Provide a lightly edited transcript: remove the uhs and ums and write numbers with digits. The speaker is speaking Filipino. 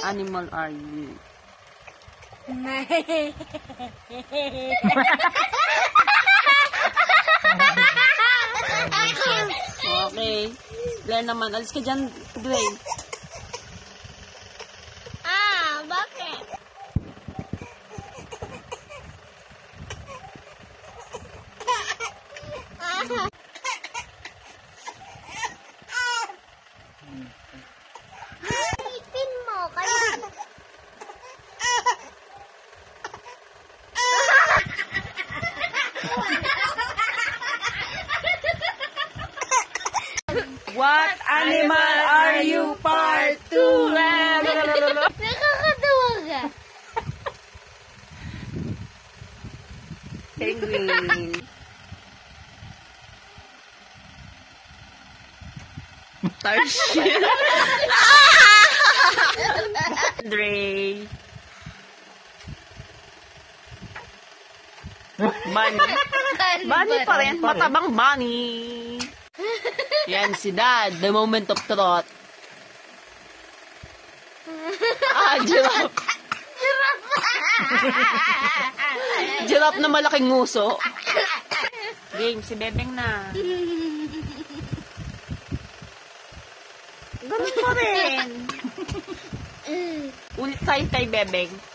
animal are you? Okay. Blair naman. Alis ka dyan, Gray. Bakit? Ipin mo, kaya... What animal are you? Part 2. Nakakatawa ka. Penguin. Starship. Dre. Bunny. Bunny pa rin. Matabang bunny. Yan si Dad. The moment of truth. Giraffe. Giraffe na malaking nguso. Game, si Bebeng na. Ganun pa rin. Ulit tayo kay Bebeng.